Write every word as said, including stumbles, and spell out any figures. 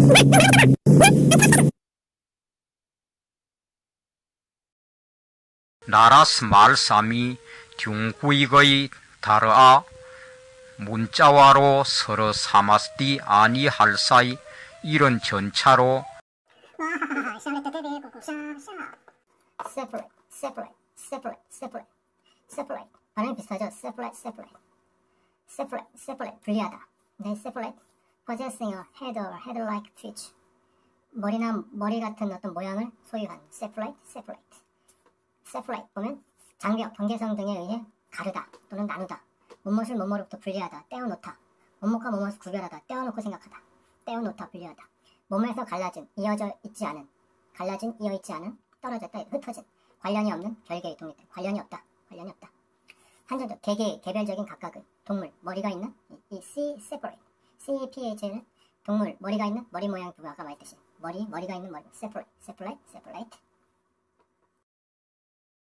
나라스 말삼이 둥구이거이 다르아 문자와로 서로 사마스디 아니 할사이 이런 전차로 separate, separate, separate, separate, separate. 발음이 비슷하죠? separate, separate, separate, separate. 분리하다. 네, separate. possessing a head or head-like feature. 머리나 머리 같은 어떤 모양을 소유한. separate, separate. separate 보면 장벽, 경계선 등에 의해 가르다 또는 나누다. 무엇을 무엇으로부터 분리하다, 떼어놓다. 무엇과 무엇을 구별하다, 떼어놓고 생각하다. 떼어놓다, 분리하다. 몸에서 갈라진, 이어져 있지 않은, 갈라진, 이어 있지 않은, 떨어졌다, 흩어진, 관련이 없는, 별개의 독립된, 관련이 없다, 관련이 없다. 한전적, 개개의, 개별적인 각각의, 동물, 머리가 있는, 이, 이 C, separate, C, P, H는 동물, 머리가 있는, 머리 모양 두고 아까 말했듯이, 머리, 머리가 있는 머리, separate, separate, separate.